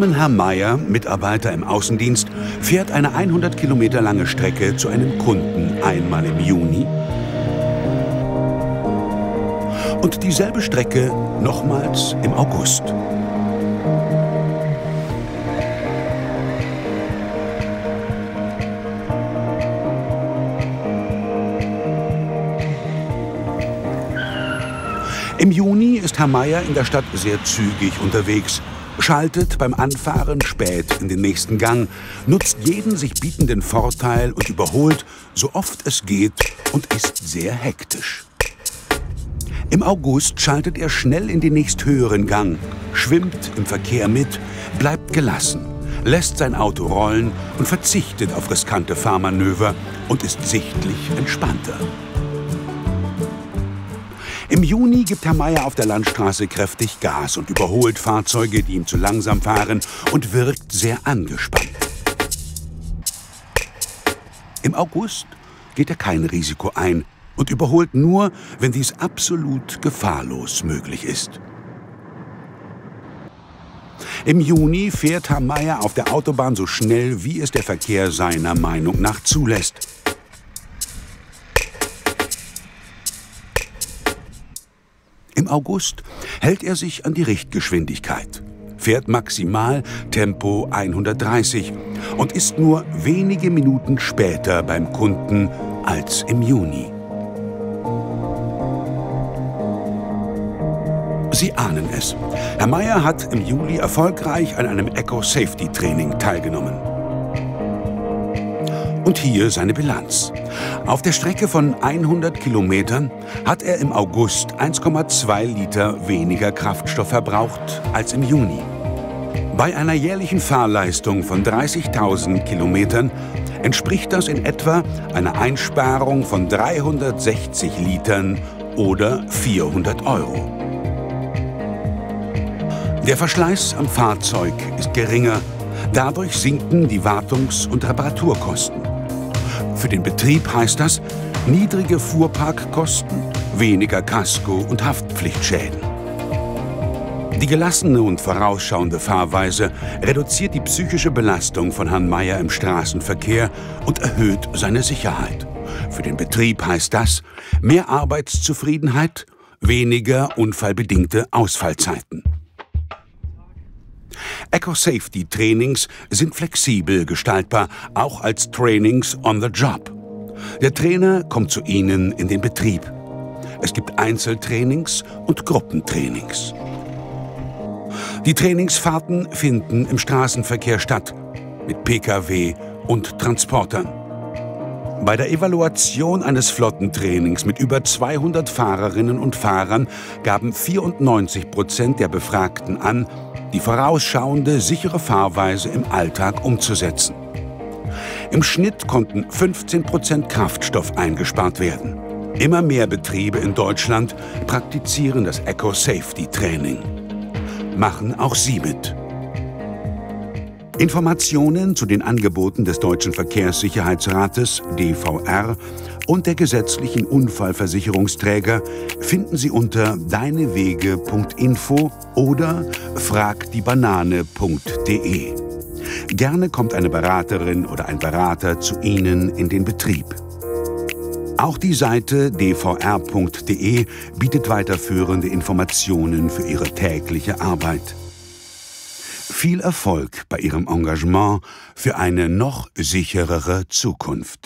armen Herr Meier, Mitarbeiter im Außendienst, fährt eine 100 Kilometer lange Strecke zu einem Kunden einmal im Juni und dieselbe Strecke nochmals im August. Im Juni ist Herr Meier in der Stadt sehr zügig unterwegs, schaltet beim Anfahren spät in den nächsten Gang, nutzt jeden sich bietenden Vorteil und überholt, so oft es geht, und ist sehr hektisch. Im August schaltet er schnell in den nächsthöheren Gang, schwimmt im Verkehr mit, bleibt gelassen, lässt sein Auto rollen und verzichtet auf riskante Fahrmanöver und ist sichtlich entspannter. Im Juni gibt Herr Meier auf der Landstraße kräftig Gas und überholt Fahrzeuge, die ihm zu langsam fahren, und wirkt sehr angespannt. Im August geht er kein Risiko ein und überholt nur, wenn dies absolut gefahrlos möglich ist. Im Juni fährt Herr Meier auf der Autobahn so schnell, wie es der Verkehr seiner Meinung nach zulässt. Im August hält er sich an die Richtgeschwindigkeit, fährt maximal Tempo 130 und ist nur wenige Minuten später beim Kunden als im Juni. Sie ahnen es. Herr Meier hat im Juli erfolgreich an einem Eco-Safety-Training teilgenommen. Und hier seine Bilanz. Auf der Strecke von 100 Kilometern hat er im August 1,2 Liter weniger Kraftstoff verbraucht als im Juni. Bei einer jährlichen Fahrleistung von 30.000 Kilometern entspricht das in etwa einer Einsparung von 360 Litern oder 400 Euro. Der Verschleiß am Fahrzeug ist geringer, dadurch sinken die Wartungs- und Reparaturkosten. Für den Betrieb heißt das niedrige Fuhrparkkosten, weniger Kasko- und Haftpflichtschäden. Die gelassene und vorausschauende Fahrweise reduziert die psychische Belastung von Herrn Meier im Straßenverkehr und erhöht seine Sicherheit. Für den Betrieb heißt das mehr Arbeitszufriedenheit, weniger unfallbedingte Ausfallzeiten. Eco-Safety-Trainings sind flexibel gestaltbar, auch als Trainings on the Job. Der Trainer kommt zu Ihnen in den Betrieb. Es gibt Einzeltrainings und Gruppentrainings. Die Trainingsfahrten finden im Straßenverkehr statt, mit Pkw und Transportern. Bei der Evaluation eines Flottentrainings mit über 200 Fahrerinnen und Fahrern gaben 94% der Befragten an, die vorausschauende, sichere Fahrweise im Alltag umzusetzen. Im Schnitt konnten 15% Kraftstoff eingespart werden. Immer mehr Betriebe in Deutschland praktizieren das Eco-Safety-Training. Machen auch Sie mit. Informationen zu den Angeboten des Deutschen Verkehrssicherheitsrates (DVR) und der gesetzlichen Unfallversicherungsträger finden Sie unter deinewege.info oder fragdiebanane.de. Gerne kommt eine Beraterin oder ein Berater zu Ihnen in den Betrieb. Auch die Seite dvr.de bietet weiterführende Informationen für Ihre tägliche Arbeit. Viel Erfolg bei Ihrem Engagement für eine noch sicherere Zukunft.